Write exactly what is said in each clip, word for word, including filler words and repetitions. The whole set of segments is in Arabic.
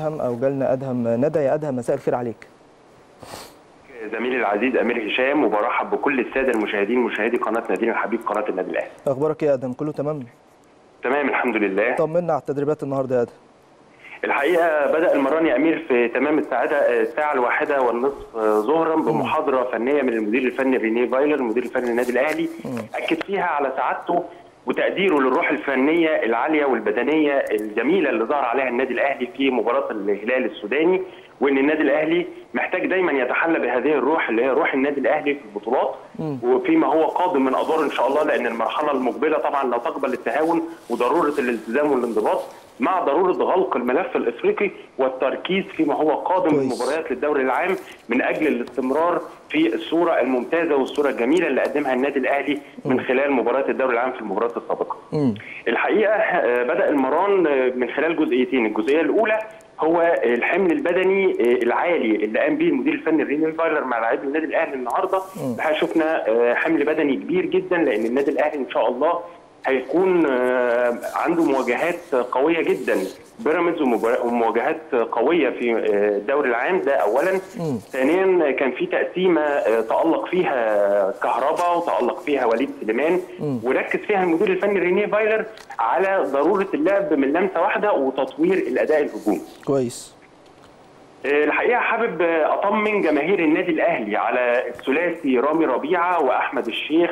ادهم او جالنا ادهم ندى. يا ادهم مساء الخير عليك. زميلي العزيز امير هشام، وبرحب بكل الساده المشاهدين مشاهدي قناه نادينا الحبيب قناه النادي الاهلي. اخبارك ايه يا ادهم؟ كله تمام؟ تمام الحمد لله. طمنا على التدريبات النهارده يا ادهم. الحقيقه بدا المران يا امير في تمام الساعه الساعه الواحده والنصف ظهرا بمحاضره فنيه من المدير الفني رينيه فايلر المدير الفني للنادي الاهلي، اكد فيها على سعادته وتقديره للروح الفنيه العاليه والبدنيه الجميله اللي ظهر عليها النادي الاهلي في مباراه الهلال السوداني، وان النادي الاهلي محتاج دايما يتحلى بهذه الروح اللي هي روح النادي الاهلي في البطولات وفيما هو قادم من ادوار ان شاء الله، لان المرحله المقبله طبعا لا تقبل التهاون وضروره الالتزام والانضباط مع ضروره غلق الملف الافريقي والتركيز فيما هو قادم من مباريات للدوري العام من اجل الاستمرار في الصوره الممتازه والصوره الجميله اللي قدمها النادي الاهلي من خلال مباريات الدوري العام في المباريات السابقه. الحقيقه بدا المران من خلال جزئيتين، الجزئيه الاولى هو الحمل البدني العالي اللي قام به المدير الفني رينيه فايلر مع لاعبي النادي الاهلي النهارده. الحقيقه شفنا حمل بدني كبير جدا، لان النادي الاهلي ان شاء الله هيكون عنده مواجهات قويه جدا، بيراميدز ومواجهات قويه في الدوري العام، ده اولا. ثانيا كان في تقسيمه تالق فيها كهربا وتالق فيها وليد سليمان، وركز فيها المدير الفني رينيه فايلر على ضروره اللعب من لمسه واحده وتطوير الاداء الهجومي. كويس. الحقيقه حابب اطمن جماهير النادي الاهلي على الثلاثي رامي ربيعه واحمد الشيخ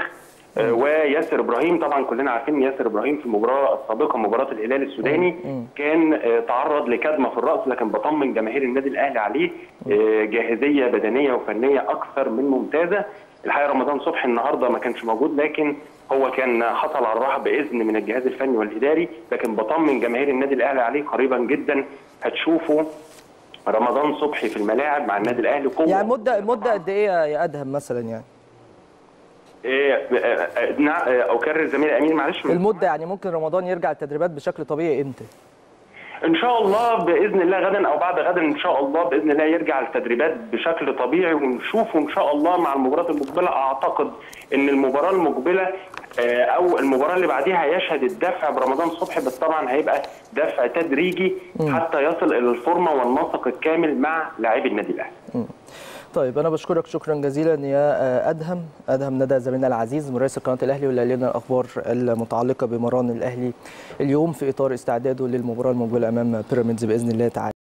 وياسر ابراهيم. طبعا كلنا عارفين ان ياسر ابراهيم في المباراه السابقه مباراه الهلال السوداني كان تعرض لكدمه في الراس، لكن بطمن جماهير النادي الاهلي عليه جاهزيه بدنيه وفنيه اكثر من ممتازه. الحقيقه رمضان صبحي النهارده ما كانش موجود، لكن هو كان حصل على الراحه باذن من الجهاز الفني والاداري، لكن بطمن جماهير النادي الاهلي عليه قريبا جدا هتشوفوا رمضان صبحي في الملاعب مع النادي الاهلي. قوه يعني مده مده قد ايه يا ادهم مثلا يعني؟ اكرر زميلي امين معلش. المده يعني ممكن رمضان يرجع التدريبات بشكل طبيعي امتى؟ ان شاء الله باذن الله غدا او بعد غدا ان شاء الله باذن الله يرجع التدريبات بشكل طبيعي، ونشوفه ان شاء الله مع المباراه المقبله. اعتقد ان المباراه المقبله او المباراه اللي بعديها هيشهد الدفع برمضان صبحي، بس طبعا هيبقى دفع تدريجي حتى يصل الى الفورمه والنسق الكامل مع لاعبي النادي الاهلي. طيب انا بشكرك شكرا جزيلا يا ادهم ادهم ندى زميلنا العزيز مراسل قناه الاهلي، واللي قال لنا الاخبار المتعلقه بمران الاهلي اليوم في اطار استعداده للمباراه المقبله امام بيراميدز باذن الله تعالى.